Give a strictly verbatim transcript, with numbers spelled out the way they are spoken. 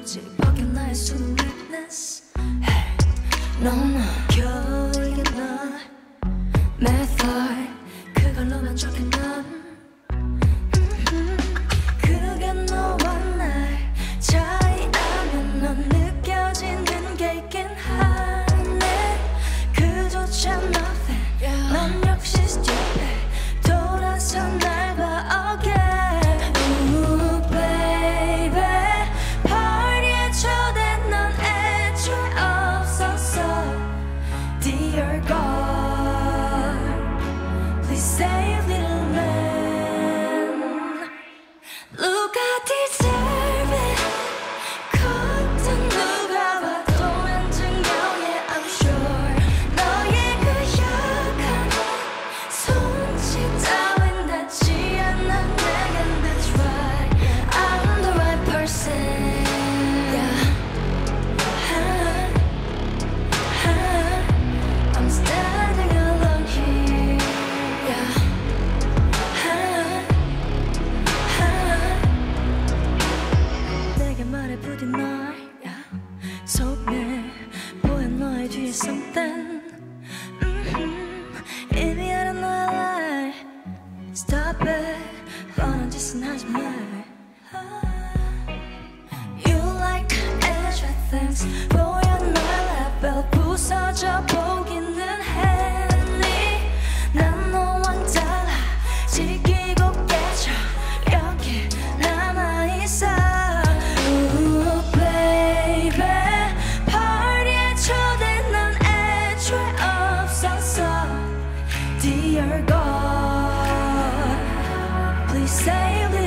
오직 벗긴 나의 숨은 weakness. Hey, no no 겨우 이게 너 method 그걸로만 족해 넌 그게 너와 날 차이하면 넌 느껴지는 게 있긴 하네. 그조차 nothing 난 역시 stupid 돌아서 날 봐 again. Ooh baby party에 초대 넌 애초에 없었어. Dear God please save little man. Look I deserve it 겉은 누가 봐도 안증겨. Yeah I'm sure 너의 그 약한 손짓 따윈 닿지 않아 내겐. That's right I'm the right person. Yeah I'm standing alone here. Yeah 내게 말해 부디 널 yeah. 속내 보여 너의 뒤에 something. mm-hmm. 이미 알아 너의 lie. Stop it 뻔한 짓은 하지 마. You like extra things 보여 너의 level 부서져 보기는 했니. 난 너와 달라 지키고 깨져 여기 남아있어. Ooh baby party에 초대 넌 애초에 없었어. Dear God please save